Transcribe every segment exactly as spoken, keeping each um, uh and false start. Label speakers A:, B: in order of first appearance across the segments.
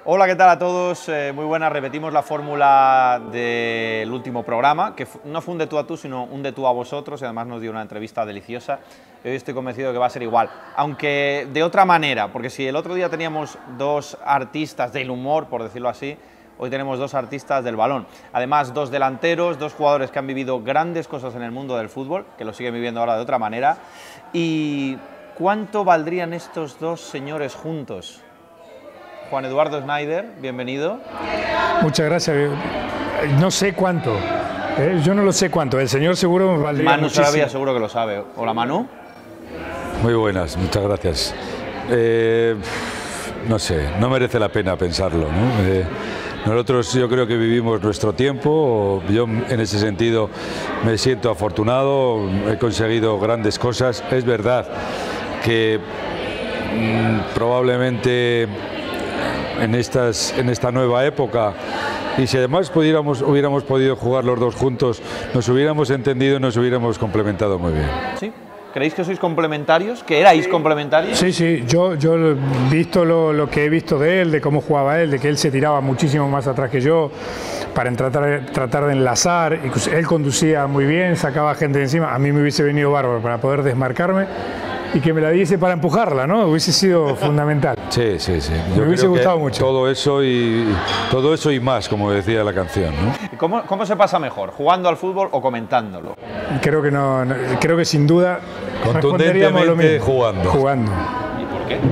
A: Hola, ¿qué tal a todos? Eh, muy buenas, repetimos la fórmula del último programa, que no fue un de tú a tú, sino un de tú a vosotros, y además nos dio una entrevista deliciosa. Hoy estoy convencido de que va a ser igual, aunque de otra manera, porque si el otro día teníamos dos artistas del humor, por decirlo así, hoy tenemos dos artistas del balón. Además, dos delanteros, dos jugadores que han vivido grandes cosas en el mundo del fútbol, que lo siguen viviendo ahora de otra manera. ¿Y cuánto valdrían estos dos señores juntos? Juan Eduardo Schneider, bienvenido.
B: Muchas gracias. No sé cuánto. ¿eh? Yo no lo sé cuánto. El señor seguro valdría
A: Manu
B: muchísimo.
A: Sarabia seguro que lo sabe. Hola, Manu.
C: Muy buenas, muchas gracias. Eh, no sé, no merece la pena pensarlo, ¿no? Eh, nosotros yo creo que vivimos nuestro tiempo. Yo en ese sentido me siento afortunado. He conseguido grandes cosas. Es verdad que mmm, probablemente en, estas, en esta nueva época, y si además pudiéramos, hubiéramos podido jugar los dos juntos, nos hubiéramos entendido y nos hubiéramos complementado muy bien.
A: ¿Sí? ¿Creéis que sois complementarios? ¿Que erais complementarios?
B: Sí, sí, yo, yo he visto lo, lo que he visto de él, de cómo jugaba él, de que él se tiraba muchísimo más atrás que yo para tratar, tratar de enlazar. Él conducía muy bien, sacaba gente de encima. A mí me hubiese venido bárbaro para poder desmarcarme y que me la diese para empujarla, ¿no? Hubiese sido fundamental.
C: Sí, sí, sí. Yo
B: me hubiese
C: creo
B: gustado
C: que
B: mucho.
C: Todo eso y todo eso y más, como decía la canción, ¿no?
A: ¿Cómo, ¿Cómo se pasa mejor? ¿Jugando al fútbol o comentándolo?
B: Creo que no, no creo que sin duda
C: contundentemente
B: lo mismo.
C: jugando.
B: Jugando.
A: ¿Y por qué?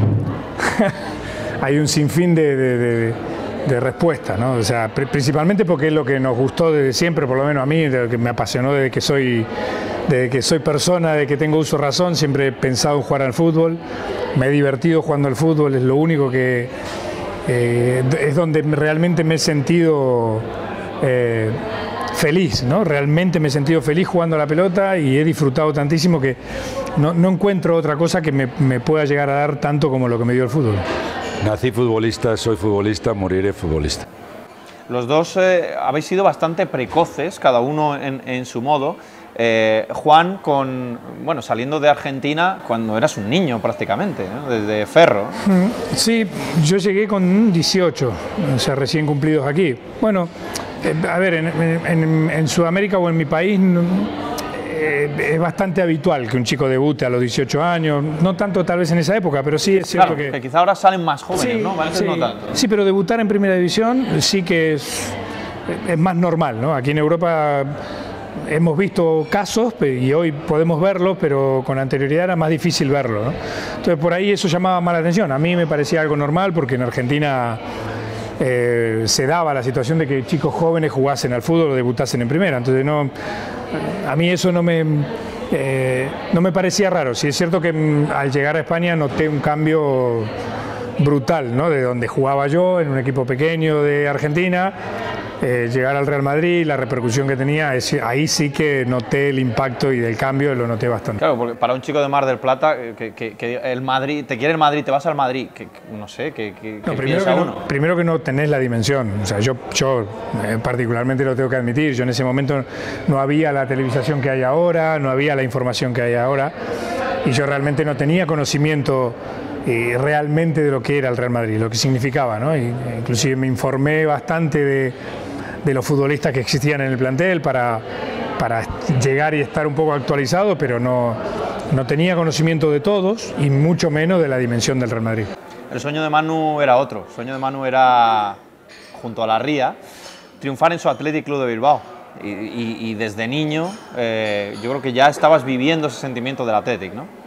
B: Hay un sinfín de, de, de, de respuestas, ¿no? O sea, pr principalmente porque es lo que nos gustó desde siempre, por lo menos a mí, de lo que me apasionó desde que soy, desde que soy persona, desde que tengo uso de razón. Siempre he pensado en jugar al fútbol, me he divertido jugando al fútbol, es lo único que eh, es donde realmente me he sentido eh, feliz, ¿no? Realmente me he sentido feliz jugando a la pelota y he disfrutado tantísimo que no, no encuentro otra cosa que me, me pueda llegar a dar tanto como lo que me dio el fútbol.
C: Nací futbolista, soy futbolista, moriré futbolista.
A: Los dos eh, habéis sido bastante precoces, cada uno en, en su modo. Eh, Juan, con, bueno, saliendo de Argentina cuando eras un niño prácticamente, ¿no? Desde Ferro.
B: Sí, yo llegué con dieciocho, o sea, recién cumplidos aquí. Bueno, eh, a ver, en, en, en Sudamérica o en mi país eh, es bastante habitual que un chico debute a los dieciocho años, no tanto tal vez en esa época, pero sí es cierto
A: claro,
B: que...
A: que quizá ahora salen más jóvenes,
B: sí,
A: ¿no? A veces
B: sí,
A: no tanto.
B: Sí, pero debutar en primera división sí que es, es más normal, ¿no? Aquí en Europa hemos visto casos y hoy podemos verlos, pero con anterioridad era más difícil verlo, ¿no? Entonces por ahí eso llamaba más la atención. A mí me parecía algo normal porque en Argentina eh, se daba la situación de que chicos jóvenes jugasen al fútbol o debutasen en primera. Entonces no, a mí eso no me, eh, no me parecía raro. Sí es cierto que al llegar a España noté un cambio brutal, ¿no? De donde jugaba yo, en un equipo pequeño de Argentina. Eh, llegar al Real Madrid, la repercusión que tenía, es, ahí sí que noté el impacto y del cambio lo noté bastante.
A: Claro, porque para un chico de Mar del Plata, que, que, que el Madrid, te quiere el Madrid, te vas al Madrid, que, que no sé, que, que,
B: no,
A: que
B: primero
A: piensa
B: que
A: uno.
B: No, primero que no tenés la dimensión, o sea, yo, yo eh, particularmente lo tengo que admitir, yo en ese momento no había la televisación que hay ahora, no había la información que hay ahora, y yo realmente no tenía conocimiento eh, realmente de lo que era el Real Madrid, lo que significaba, ¿no? Y, eh, inclusive me informé bastante de de los futbolistas que existían en el plantel para, para llegar y estar un poco actualizado, pero no, no tenía conocimiento de todos y mucho menos de la dimensión del Real Madrid.
A: El sueño de Manu era otro, el sueño de Manu era, junto a la Ría, triunfar en su Athletic Club de Bilbao. Y, y, y desde niño eh, yo creo que ya estabas viviendo ese sentimiento del Athletic, ¿no?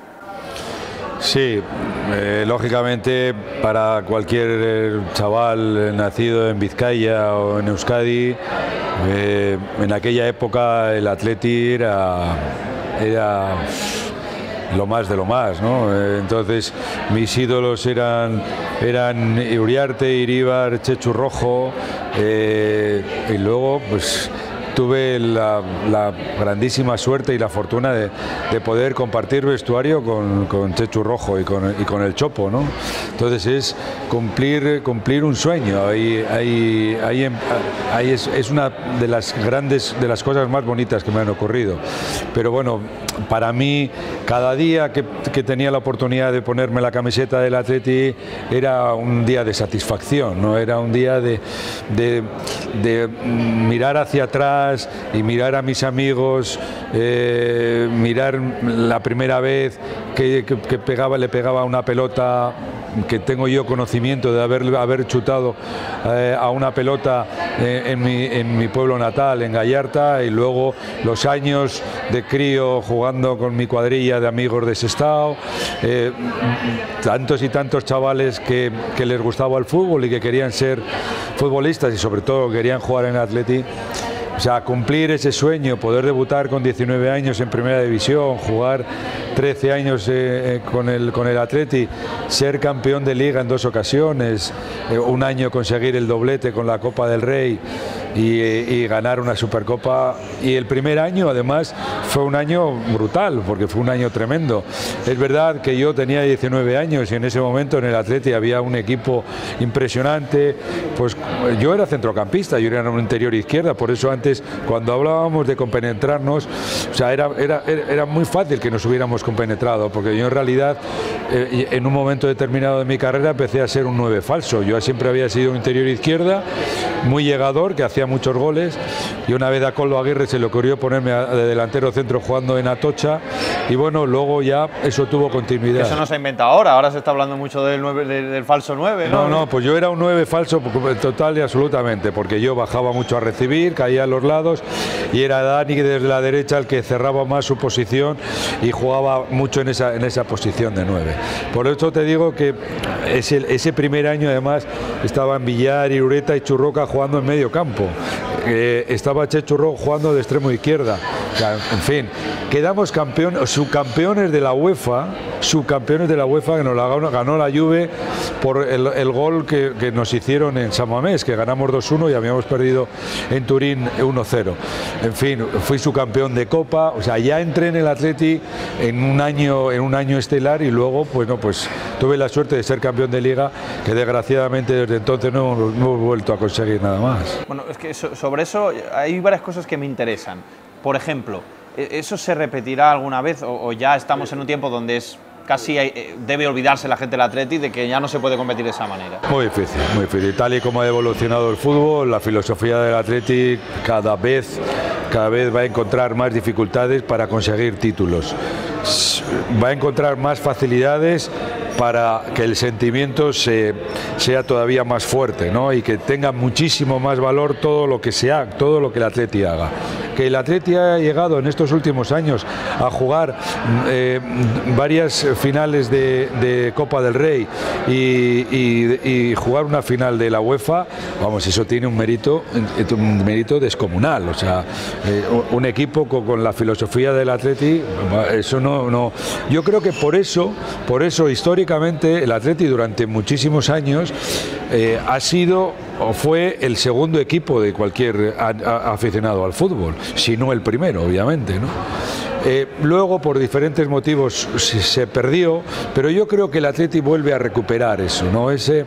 C: Sí, eh, lógicamente para cualquier eh, chaval nacido en Vizcaya o en Euskadi, eh, en aquella época el Athletic era, era lo más de lo más, ¿no? Eh, entonces mis ídolos eran, eran Uriarte, Iríbar, Chechu Rojo, eh, y luego pues tuve la, la grandísima suerte y la fortuna de, de poder compartir vestuario con, con Chechu Rojo y con, y con el Chopo, ¿no? Entonces es cumplir, cumplir un sueño. Ahí, ahí, ahí, ahí es, es una de las grandes, de las cosas más bonitas que me han ocurrido. Pero bueno, para mí cada día que, que tenía la oportunidad de ponerme la camiseta del Atleti era un día de satisfacción, ¿no? Era un día de, de, de mirar hacia atrás y mirar a mis amigos, eh, mirar la primera vez que, que, que pegaba, le pegaba una pelota, que tengo yo conocimiento de haber, haber chutado eh, a una pelota eh, en, mi, en mi pueblo natal, en Gallarta, y luego los años de crío jugando con mi cuadrilla de amigos de Sestao, eh, tantos y tantos chavales que, que les gustaba el fútbol y que querían ser futbolistas y sobre todo querían jugar en Atleti. O sea, cumplir ese sueño, poder debutar con diecinueve años en Primera División, jugar trece años eh, con, el, con el Atleti, ser campeón de Liga en dos ocasiones, eh, un año conseguir el doblete con la Copa del Rey y, y ganar una Supercopa. Y el primer año, además, fue un año brutal, porque fue un año tremendo. Es verdad que yo tenía diecinueve años y en ese momento en el Atleti había un equipo impresionante. Pues yo era centrocampista, yo era un interior izquierda, por eso antes, cuando hablábamos de compenetrarnos, o sea, era, era, era muy fácil que nos hubiéramos compenetrado, porque yo en realidad, eh, en un momento determinado de mi carrera, empecé a ser un nueve falso. Yo siempre había sido un interior izquierda, muy llegador, que hacía muchos goles, y una vez a Coldo Aguirre se le ocurrió ponerme de delantero centro jugando en Atocha, y bueno, luego ya eso tuvo continuidad.
A: Eso no se ha inventado ahora, ahora se está hablando mucho del, nueve, del, del falso nueve, ¿no?
C: No, no, pues yo era un nueve falso total y absolutamente, porque yo bajaba mucho a recibir, caía a los lados, y era Dani desde la derecha el que cerraba más su posición y jugaba mucho en esa, en esa posición de nueve. Por eso te digo que ese, ese primer año además estaban Villar, Irureta y Churroca jugando en medio campo. Eh, estaba Chechu Rojo jugando de extremo izquierda. O sea, en fin, quedamos campeones, subcampeones de la UEFA, subcampeones de la UEFA, que nos la ganó, ganó la Juve por el, el gol que, que nos hicieron en San Mamés, que ganamos dos uno y habíamos perdido en Turín uno cero. En fin, fui subcampeón de Copa, o sea, ya entré en el Atleti en un año, en un año estelar, y luego, pues no, pues tuve la suerte de ser campeón de Liga, que desgraciadamente desde entonces no, no hemos vuelto a conseguir nada más.
A: Bueno, es que sobre eso hay varias cosas que me interesan. Por ejemplo, ¿eso se repetirá alguna vez o, o ya estamos en un tiempo donde es casi hay, debe olvidarse la gente del Atleti de que ya no se puede competir de esa manera?
C: Muy difícil, muy difícil. Tal y como ha evolucionado el fútbol, la filosofía del Atleti cada vez, cada vez va a encontrar más dificultades para conseguir títulos. Va a encontrar más facilidades para que el sentimiento se, sea todavía más fuerte, ¿no? Y que tenga muchísimo más valor todo lo que sea, todo lo que el Atleti haga. Que el Atleti haya llegado en estos últimos años a jugar eh, varias finales de, de Copa del Rey y, y, y jugar una final de la UEFA, vamos, eso tiene un mérito, un mérito descomunal. O sea, eh, un equipo con, con la filosofía del Atleti, eso no, no. Yo creo que por eso, por eso históricamente el Atleti durante muchísimos años eh, ha sido o fue el segundo equipo de cualquier a, a, aficionado al fútbol, si no el primero, obviamente, ¿no? Eh, luego, por diferentes motivos, se, se perdió, pero yo creo que el Atleti vuelve a recuperar eso, ¿no? Ese,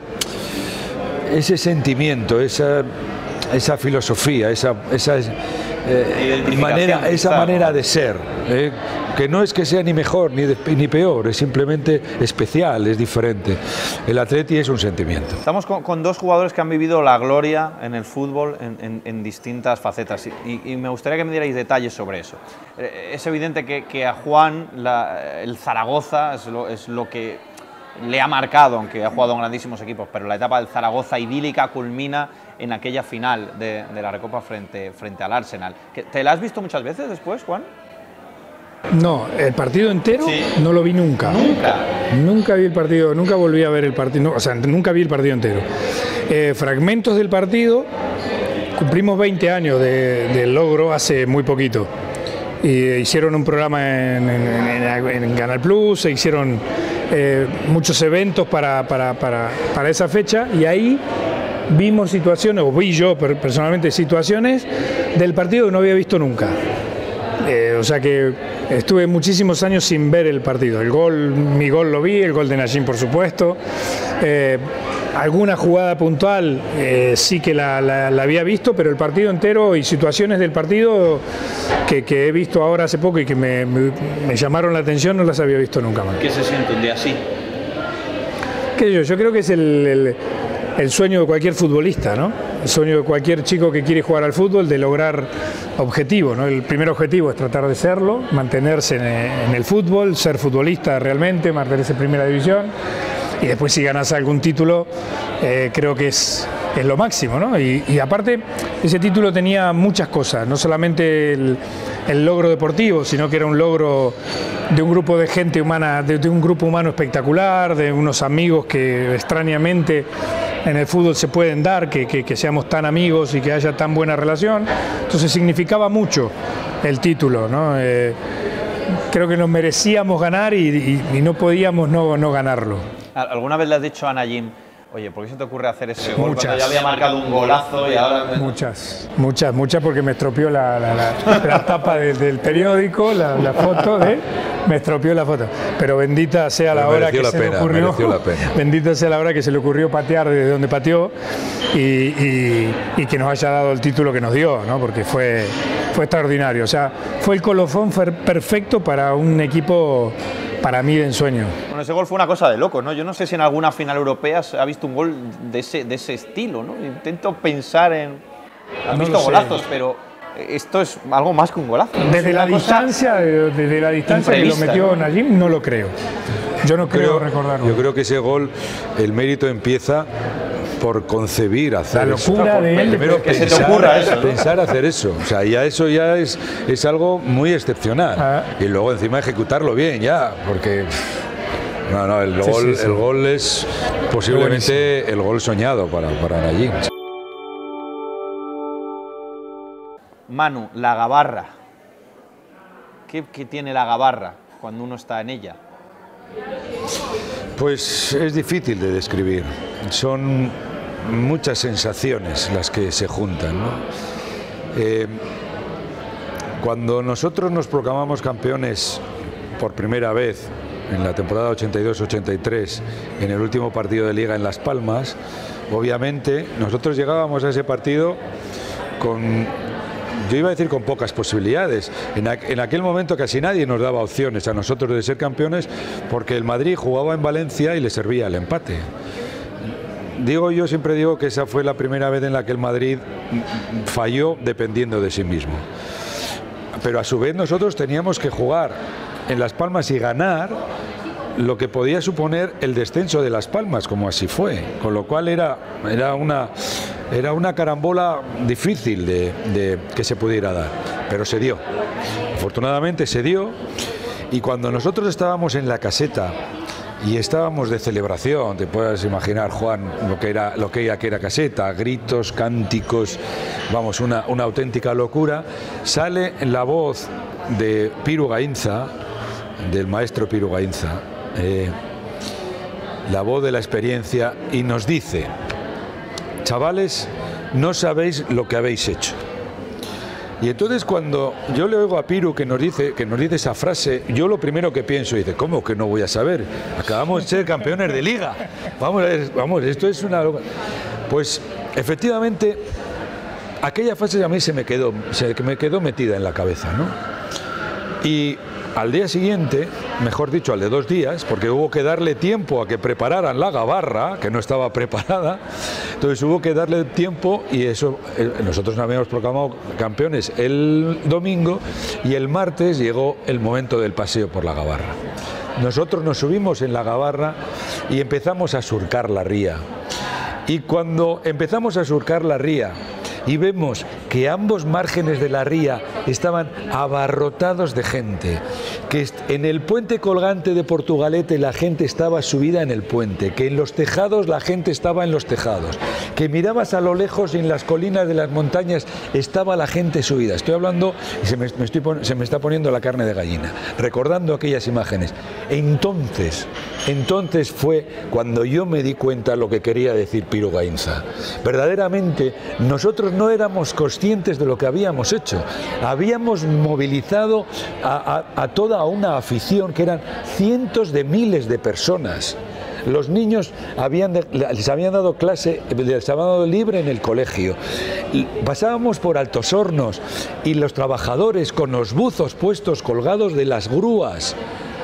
C: ese sentimiento, esa, esa filosofía, esa, esa eh, manera, esa manera de ser, ¿eh? Que no es que sea ni mejor ni, de, ni peor, es simplemente especial, es diferente. El Atleti es un sentimiento.
A: Estamos con, con dos jugadores que han vivido la gloria en el fútbol en, en, en distintas facetas y, y me gustaría que me dierais detalles sobre eso. Es evidente que, que a Juan la, el Zaragoza es lo, es lo que le ha marcado, aunque ha jugado en grandísimos equipos, pero la etapa del Zaragoza idílica culmina en aquella final de, de la Recopa frente, frente al Arsenal. ¿Te la has visto muchas veces después, Juan?
B: No, el partido entero sí. No lo vi nunca.
A: Nunca.
B: Nunca vi el partido, nunca volví a ver el partido, no, o sea, nunca vi el partido entero. Eh, fragmentos del partido, cumplimos veinte años de, de logro hace muy poquito. Y hicieron un programa en, en, en, en Canal Plus, se hicieron eh, muchos eventos para, para, para, para esa fecha y ahí vimos situaciones, o vi yo personalmente situaciones del partido que no había visto nunca. Eh, o sea que estuve muchísimos años sin ver el partido. El gol, mi gol lo vi, el gol de Najim por supuesto, eh, alguna jugada puntual eh, sí que la, la, la había visto, pero el partido entero y situaciones del partido que, que he visto ahora hace poco y que me, me, me llamaron la atención no las había visto nunca más.
A: ¿Qué se siente un día así?
B: ¿Qué yo? Yo creo que es el, el, el sueño de cualquier futbolista, ¿no? El sueño de cualquier chico que quiere jugar al fútbol, de lograr objetivos, ¿no? El primer objetivo es tratar de serlo, mantenerse en, en el fútbol, ser futbolista realmente, mantenerse en primera división. Y después si ganas algún título, eh, creo que es, es lo máximo, ¿no? Y, y aparte, ese título tenía muchas cosas, no solamente el, el logro deportivo, sino que era un logro de un grupo de gente humana, de, de un grupo humano espectacular, de unos amigos que extrañamente en el fútbol se pueden dar, que, que, que seamos tan amigos y que haya tan buena relación. Entonces significaba mucho el título, ¿no? Eh, creo que nos merecíamos ganar y, y, y no podíamos no, no ganarlo.
A: ¿Alguna vez le has dicho a Najim, oye, ¿por qué se te ocurre hacer ese gol
B: muchas,
A: cuando ya había marcado un golazo y ahora...?
B: Muchas, muchas, muchas, porque me estropeó la, la, la, la tapa de, del periódico, la, la foto de... Me estropeó la foto. Pero bendita sea la hora que se le ocurrió... Bendita sea la hora que se le ocurrió patear desde donde pateó y, y, y que nos haya dado el título que nos dio, ¿no? Porque fue, fue extraordinario. O sea, fue el colofón perfecto para un equipo... para mí de ensueño.
A: Bueno, ese gol fue una cosa de locos, ¿no? Yo no sé si en alguna final europea se ha visto un gol de ese, de ese estilo, ¿no? Intento pensar en... Han
B: no
A: visto golazos, pero esto es algo más que un golazo.
B: Desde la distancia, desde la distancia que lo metió Najim, no lo creo. Yo no creo, creo recordarlo.
C: Yo creo que ese gol, el mérito empieza por concebir hacer
B: la locura
C: eso.
B: de él,
C: primero
A: que
C: pensar,
A: se te ocurra eso, ¿no?
C: Pensar hacer eso, o sea, ya eso ya es, es algo muy excepcional. Ah. Y luego encima ejecutarlo bien ya, porque no, no, el, sí, gol, sí, sí. el gol es posiblemente el gol soñado para, para Najim.
A: Manu, la gabarra. ¿Qué, ¿Qué tiene la gabarra cuando uno está en ella?
C: Pues es difícil de describir. Son muchas sensaciones las que se juntan, ¿no? Eh, cuando nosotros nos proclamamos campeones por primera vez en la temporada ochenta y dos ochenta y tres, en el último partido de Liga en Las Palmas, obviamente nosotros llegábamos a ese partido con... yo iba a decir con pocas posibilidades. En, aqu en aquel momento casi nadie nos daba opciones a nosotros de ser campeones porque el Madrid jugaba en Valencia y le servía el empate. Digo, yo siempre digo que esa fue la primera vez en la que el Madrid falló dependiendo de sí mismo. Pero a su vez nosotros teníamos que jugar en Las Palmas y ganar lo que podía suponer el descenso de Las Palmas, como así fue. Con lo cual era, era una... Era una carambola difícil de, de que se pudiera dar, pero se dio. Afortunadamente se dio, y cuando nosotros estábamos en la caseta y estábamos de celebración, te puedes imaginar, Juan, lo que era, lo que era, que era caseta, gritos, cánticos, vamos, una, una auténtica locura, sale la voz de Piru Gainza, del maestro Piru Gainza, eh, la voz de la experiencia, y nos dice: chavales, no sabéis lo que habéis hecho. Y entonces cuando yo le oigo a Piru que nos dice, que nos dice esa frase, yo lo primero que pienso, dice, ¿cómo que no voy a saber? Acabamos de ser campeones de Liga. Vamos, vamos, esto es una... Pues efectivamente, aquella frase a mí se me quedó, se me quedó metida en la cabeza, ¿no? Y al día siguiente, mejor dicho, al de dos días, porque hubo que darle tiempo a que prepararan la gabarra, que no estaba preparada, entonces hubo que darle tiempo, y eso, nosotros nos habíamos proclamado campeones el domingo, y el martes llegó el momento del paseo por la gabarra. Nosotros nos subimos en la gabarra y empezamos a surcar la ría. Y cuando empezamos a surcar la ría, y vemos que ambos márgenes de la ría estaban abarrotados de gente, que en el puente colgante de Portugalete la gente estaba subida en el puente, que en los tejados la gente estaba en los tejados, que mirabas a lo lejos y en las colinas de las montañas estaba la gente subida. Estoy hablando y se me, me estoy, se me está poniendo la carne de gallina, recordando aquellas imágenes. Entonces, entonces fue cuando yo me di cuenta de lo que quería decir Piru Gainza. Verdaderamente, nosotros no éramos conscientes de lo que habíamos hecho. Habíamos movilizado a, a, a toda una afición que eran cientos de miles de personas. Los niños habían de, les habían dado clase, les habían dado libre en el colegio. Pasábamos por Altos Hornos y los trabajadores con los buzos puestos colgados de las grúas,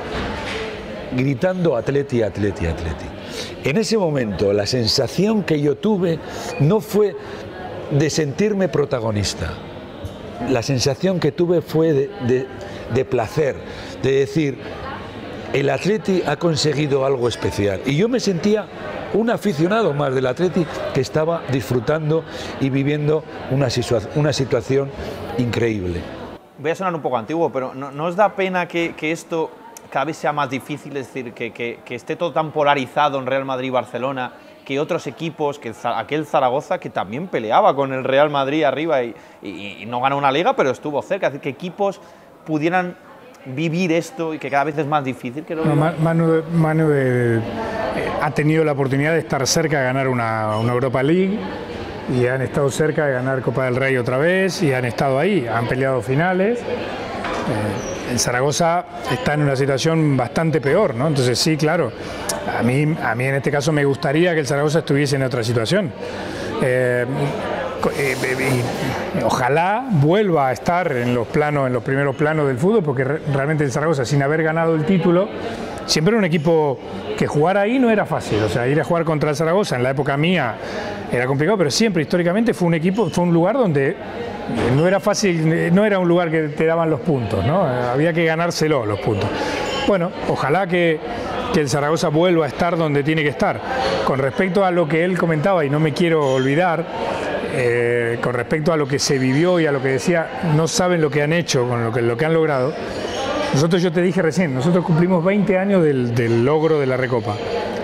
C: gritando Atleti, Atleti, Atleti. En ese momento la sensación que yo tuve no fue de sentirme protagonista. La sensación que tuve fue de, de, de placer, de decir, el Atleti ha conseguido algo especial. Y yo me sentía un aficionado más del Atleti que estaba disfrutando y viviendo una, situa una situación increíble.
A: Voy a sonar un poco antiguo, pero ¿no, no os da pena que, que esto cada vez sea más difícil? Es decir, que, que, que esté todo tan polarizado en Real Madrid y Barcelona, que otros equipos, que aquel Zaragoza que también peleaba con el Real Madrid arriba y, y, y no ganó una liga, pero estuvo cerca. Es decir, que equipos pudieran vivir esto y que cada vez es más difícil. Que lo
B: no, Manu, Manu eh, ha tenido la oportunidad de estar cerca de ganar una, una Europa League y han estado cerca de ganar Copa del Rey otra vez y han estado ahí, han peleado finales. Eh, el Zaragoza está en una situación bastante peor, ¿no? Entonces sí, claro, a mí, a mí en este caso me gustaría que el Zaragoza estuviese en otra situación. Eh, eh, eh, ojalá vuelva a estar en los planos, en los primeros planos del fútbol, porque re, realmente el Zaragoza, sin haber ganado el título, siempre era un equipo que jugar ahí no era fácil. O sea, ir a jugar contra el Zaragoza en la época mía era complicado, pero siempre históricamente fue un equipo, fue un lugar donde no era fácil, no era un lugar que te daban los puntos, ¿no? Había que ganárselo los puntos. Bueno, ojalá que, que el Zaragoza vuelva a estar donde tiene que estar. Con respecto a lo que él comentaba, y no me quiero olvidar, eh, con respecto a lo que se vivió y a lo que decía, no saben lo que han hecho con lo que, lo que han logrado. Nosotros, yo te dije recién, nosotros cumplimos veinte años del, del logro de la Recopa.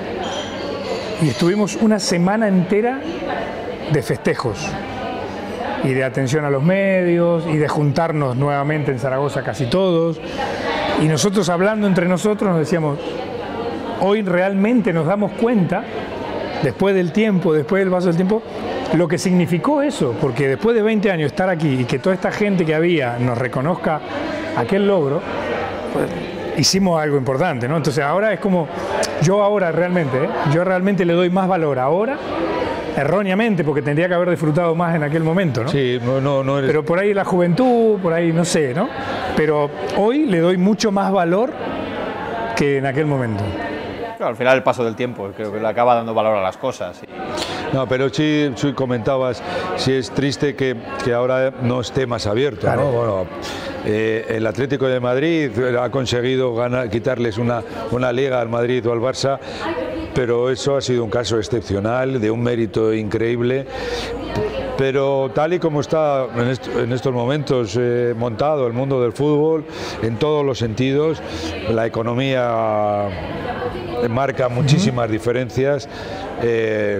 B: Y estuvimos una semana entera de festejos y de atención a los medios y de juntarnos nuevamente en Zaragoza casi todos. Y nosotros hablando entre nosotros nos decíamos, hoy realmente nos damos cuenta, después del tiempo, después del paso del tiempo, lo que significó eso, porque después de veinte años estar aquí y que toda esta gente que había nos reconozca aquel logro, pues hicimos algo importante, ¿no? Entonces ahora es como, yo ahora realmente, ¿eh? yo realmente le doy más valor ahora, erróneamente, porque tendría que haber disfrutado más en aquel momento, ¿no?
C: Sí, no, no, no eres...
B: Pero por ahí la juventud, por ahí no sé, ¿no? Pero hoy le doy mucho más valor que en aquel momento.
A: Claro, al final el paso del tiempo creo que le acaba dando valor a las cosas. Y...
C: No, pero sí, sí comentabas, sí es triste que, que ahora no esté más abierto, claro. ¿no? Bueno, eh, el Atlético de Madrid ha conseguido ganar, quitarles una, una liga al Madrid o al Barça, pero eso ha sido un caso excepcional, de un mérito increíble. Pero tal y como está en, est en estos momentos eh, montado el mundo del fútbol, en todos los sentidos, la economía marca muchísimas diferencias. Eh,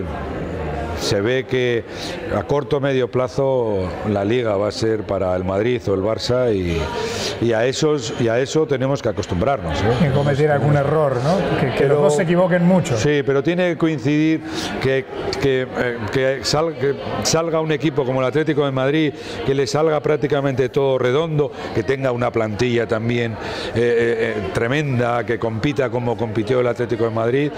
C: se ve que a corto o medio plazo la liga va a ser para el Madrid o el Barça y, y, a, esos, y a eso tenemos que acostumbrarnos, ¿eh?
B: Que cometer algún error, ¿no? Que, que pero, los dos se equivoquen mucho.
C: Sí, pero tiene que coincidir que, que, eh, que, sal, que salga un equipo como el Atlético de Madrid, que le salga prácticamente todo redondo, que tenga una plantilla también eh, eh, tremenda, que compita como compitió el Atlético de Madrid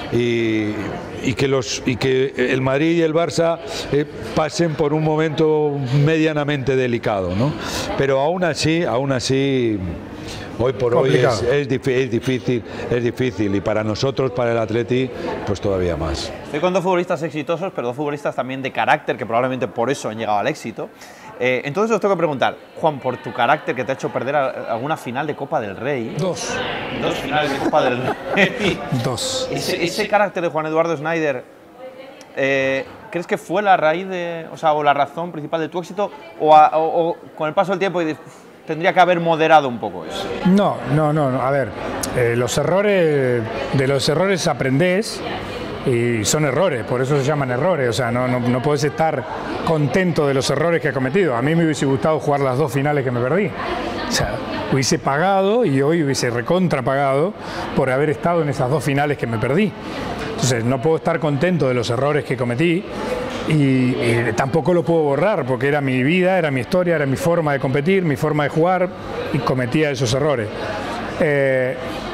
C: y, y, que, los, y que el Madrid y el Barça eh, pasen por un momento medianamente delicado, ¿no? Pero aún así, aún así, hoy por Complicado. hoy es, es, es difícil, es difícil y para nosotros, para el Atleti, pues todavía más.
A: Estoy con dos futbolistas exitosos, pero dos futbolistas también de carácter, que probablemente por eso han llegado al éxito. Eh, entonces os tengo que preguntar, Juan, por tu carácter que te ha hecho perder alguna final de Copa del Rey.
B: Dos.
A: Dos finales de Copa del Rey.
B: Dos.
A: Ese, ese carácter de Juan Eduardo Schneider, Eh, ¿crees que fue la raíz de, o sea, o la razón principal de tu éxito, o, a, o, o con el paso del tiempo tendría que haber moderado un poco eso?
B: No, no, no, no. A ver, eh, los errores, de los errores aprendés y son errores, por eso se llaman errores. O sea, no, no, no puedes estar contento de los errores que has cometido. A mí me hubiese gustado jugar las dos finales que me perdí. O sea, hubiese pagado y hoy hubiese recontrapagado por haber estado en esas dos finales que me perdí. Entonces no puedo estar contento de los errores que cometí y, y tampoco lo puedo borrar porque era mi vida, era mi historia, era mi forma de competir, mi forma de jugar y cometía esos errores. Eh,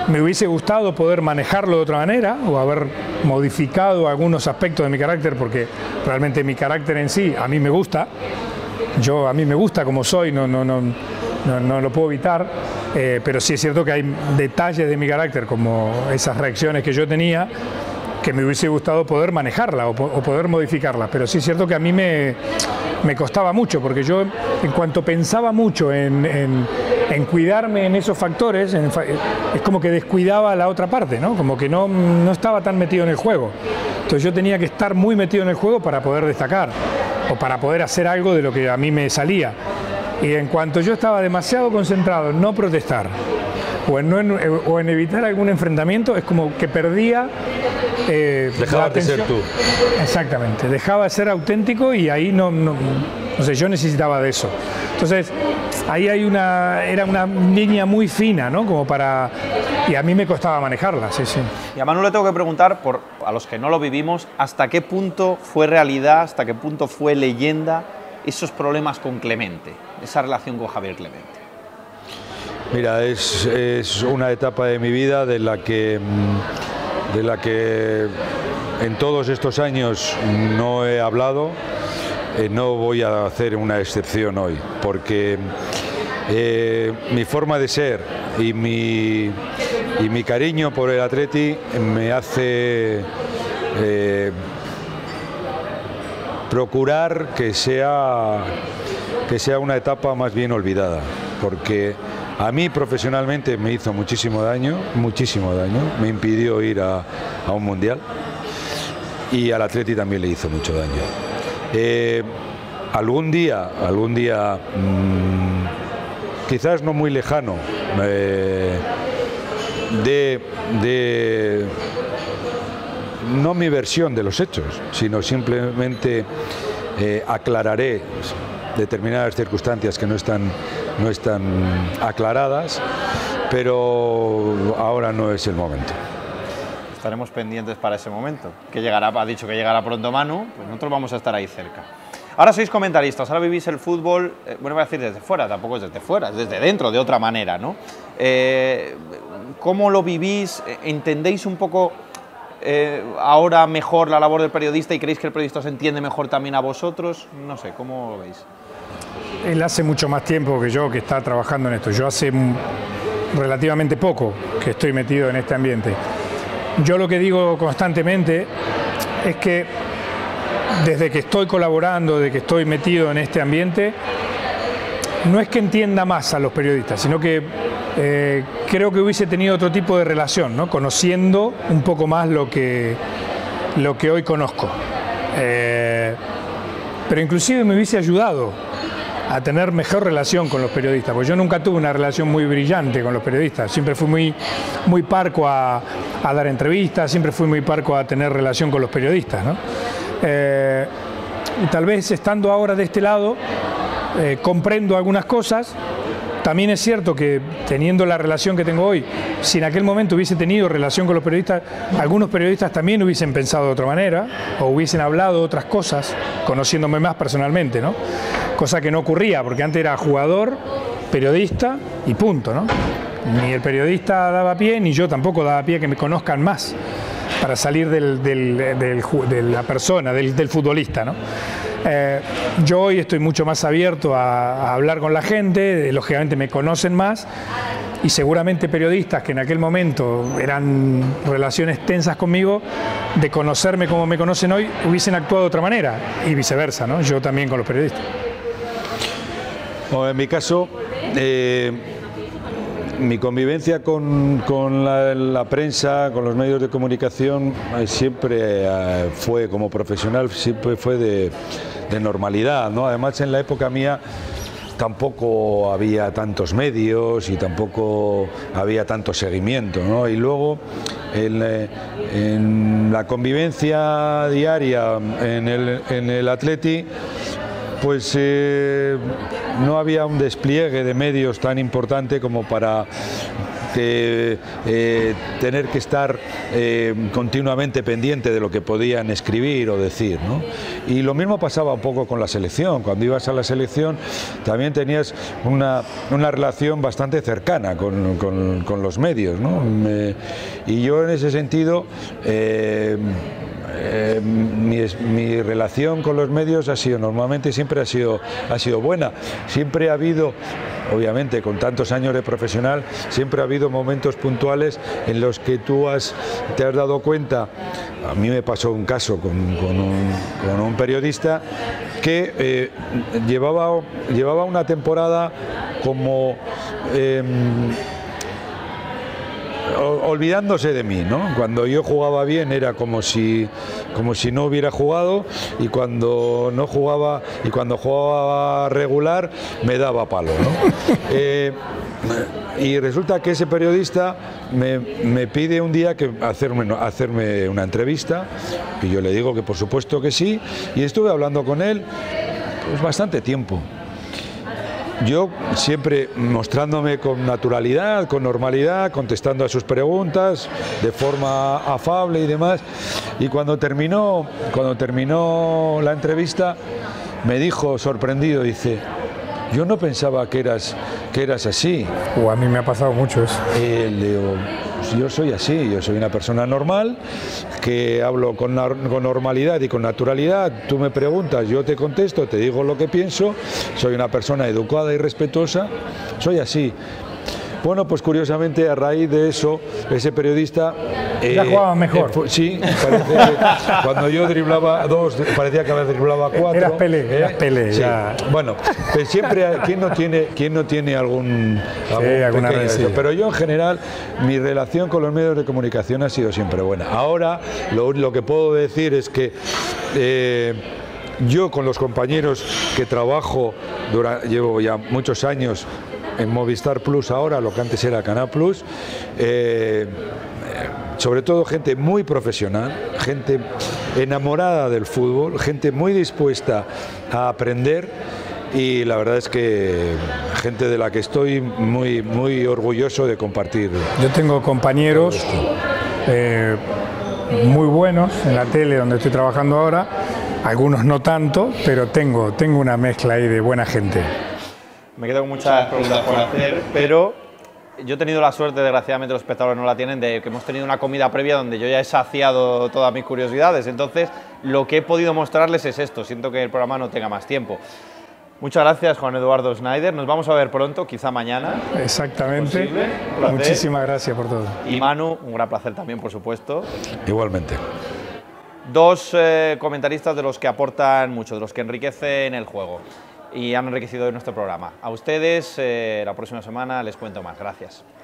B: me hubiese gustado poder manejarlo de otra manera o haber modificado algunos aspectos de mi carácter, porque realmente mi carácter en sí a mí me gusta. Yo, a mí me gusta como soy, no, no, no, no, no lo puedo evitar, eh, pero sí es cierto que hay detalles de mi carácter, como esas reacciones que yo tenía, que me hubiese gustado poder manejarla o, o poder modificarla, pero sí es cierto que a mí me, me costaba mucho, porque yo en cuanto pensaba mucho en, en, en cuidarme en esos factores, en, es como que descuidaba la otra parte, ¿no? Como que no, no estaba tan metido en el juego. Entonces yo tenía que estar muy metido en el juego para poder destacar o para poder hacer algo de lo que a mí me salía. Y en cuanto yo estaba demasiado concentrado en no protestar o en, no en, o en evitar algún enfrentamiento, es como que perdía eh,
C: dejaba de ser tú.
B: Exactamente, dejaba de ser auténtico y ahí no, no, no sé, yo necesitaba de eso. Entonces ahí hay una, era una línea muy fina, ¿no? Como para, y a mí me costaba manejarla, sí, sí.
A: Y a Manu le tengo que preguntar, por, a los que no lo vivimos, ¿hasta qué punto fue realidad, hasta qué punto fue leyenda esos problemas con Clemente, esa relación con Javier Clemente?
C: Mira, es, es una etapa de mi vida de la que, de la que en todos estos años no he hablado, eh, no voy a hacer una excepción hoy, porque eh, mi forma de ser y mi, y mi cariño por el Atleti me hace eh, procurar que sea, que sea una etapa más bien olvidada, porque a mí profesionalmente me hizo muchísimo daño, muchísimo daño, me impidió ir a, a un mundial y al Atleti también le hizo mucho daño. Eh, algún día, algún día, mmm, quizás no muy lejano, eh, de, de, no mi versión de los hechos, sino simplemente eh, aclararé determinadas circunstancias que no están, no están aclaradas, pero ahora no es el momento.
A: Estaremos pendientes para ese momento, que llegará, ha dicho que llegará pronto Manu, pues nosotros vamos a estar ahí cerca. Ahora sois comentaristas, ahora vivís el fútbol, eh, bueno, voy a decir desde fuera, tampoco es desde fuera, es desde dentro, de otra manera, ¿no? Eh, ¿Cómo lo vivís? ¿Entendéis un poco eh, ahora mejor la labor del periodista y creéis que el periodista os entiende mejor también a vosotros? No sé, ¿cómo lo veis?
B: Él hace mucho más tiempo que yo que está trabajando en esto. Yo hace relativamente poco que estoy metido en este ambiente. Yo lo que digo constantemente es que desde que estoy colaborando, desde que estoy metido en este ambiente, no es que entienda más a los periodistas, sino que eh, creo que hubiese tenido otro tipo de relación, ¿no? Conociendo un poco más lo que, lo que hoy conozco. Eh, pero inclusive me hubiese ayudado a tener mejor relación con los periodistas, porque yo nunca tuve una relación muy brillante con los periodistas, siempre fui muy, muy parco a, a dar entrevistas, siempre fui muy parco a tener relación con los periodistas, ¿no? Eh, y tal vez estando ahora de este lado, eh, comprendo algunas cosas. También es cierto que teniendo la relación que tengo hoy, si en aquel momento hubiese tenido relación con los periodistas, algunos periodistas también hubiesen pensado de otra manera o hubiesen hablado otras cosas, conociéndome más personalmente, ¿no? Cosa que no ocurría, porque antes era jugador, periodista y punto, ¿no? Ni el periodista daba pie, ni yo tampoco daba pie que me conozcan más para salir del, del, del, de la persona, del, del futbolista, ¿no? Eh, yo hoy estoy mucho más abierto a, a hablar con la gente, lógicamente me conocen más y seguramente periodistas que en aquel momento eran relaciones tensas conmigo, de conocerme como me conocen hoy, hubiesen actuado de otra manera y viceversa, ¿no? Yo también con los periodistas.
C: Bueno, en mi caso, eh, mi convivencia con, con la, la prensa, con los medios de comunicación, eh, siempre eh, fue, como profesional, siempre fue de, de normalidad, ¿no? Además, en la época mía tampoco había tantos medios y tampoco había tanto seguimiento, ¿no? Y luego, en, en la convivencia diaria en el, en el Atleti, pues eh, no había un despliegue de medios tan importante como para que eh, tener que estar eh, continuamente pendiente de lo que podían escribir o decir, ¿no? Y lo mismo pasaba un poco con la selección. Cuando ibas a la selección también tenías una, una relación bastante cercana con, con, con los medios, ¿no? Me, y yo en ese sentido eh, Eh, mi, mi relación con los medios ha sido normalmente siempre ha sido ha sido buena. Siempre ha habido, obviamente con tantos años de profesional, siempre ha habido momentos puntuales en los que tú has te has dado cuenta. A mí me pasó un caso con, con, un, con un periodista que eh, llevaba llevaba una temporada como eh, olvidándose de mí, ¿no? Cuando yo jugaba bien era como si como si no hubiera jugado, y cuando no jugaba y cuando jugaba regular me daba palo, ¿no? eh, y resulta que ese periodista me, me pide un día que hacerme, hacerme una entrevista, y yo le digo que por supuesto que sí, y estuve hablando con él pues bastante tiempo. Yo siempre mostrándome con naturalidad, con normalidad, contestando a sus preguntas de forma afable y demás. Y cuando terminó, cuando terminó la entrevista, me dijo sorprendido, dice: yo no pensaba que eras, que eras así.
B: O a mí me ha pasado mucho eso.
C: Eh, le digo, yo soy así, yo soy una persona normal, que hablo con, con normalidad y con naturalidad. Tú me preguntas, yo te contesto, te digo lo que pienso, soy una persona educada y respetuosa, soy así. Bueno, pues curiosamente a raíz de eso, ese periodista...
B: Ya eh, jugaba mejor.
C: Eh, sí, parece que cuando yo driblaba dos, parecía que driblaba cuatro.
B: Eras Pelé,
C: ¿eh?
B: eras Pelé.
C: Sí.
B: Ya.
C: Bueno, pues siempre, ¿quién no tiene, quién no tiene algún, algún
B: sí, alguna
C: pequeño, pero yo en general, mi relación con los medios de comunicación ha sido siempre buena. Ahora, lo, lo que puedo decir es que... Eh, yo con los compañeros que trabajo, durante, llevo ya muchos años en Movistar Plus ahora, lo que antes era Canal Plus, eh, sobre todo gente muy profesional, gente enamorada del fútbol, gente muy dispuesta a aprender, y la verdad es que gente de la que estoy muy, muy orgulloso de compartir.
B: Yo tengo compañeros eh, muy buenos en la tele donde estoy trabajando ahora, algunos no tanto, pero tengo, tengo una mezcla ahí de buena gente.
A: Me quedo con muchas preguntas por hacer, pero yo he tenido la suerte, desgraciadamente los espectadores no la tienen, de que hemos tenido una comida previa donde yo ya he saciado todas mis curiosidades. Entonces, lo que he podido mostrarles es esto. Siento que el programa no tenga más tiempo. Muchas gracias, Juan Eduardo Schneider. Nos vamos a ver pronto, quizá mañana.
B: Exactamente. Muchísimas gracias por todo.
A: Y Manu, un gran placer también, por supuesto.
C: Igualmente.
A: Dos eh, comentaristas de los que aportan mucho, de los que enriquecen el juego y han enriquecido nuestro programa. A ustedes, eh, la próxima semana les cuento más. Gracias.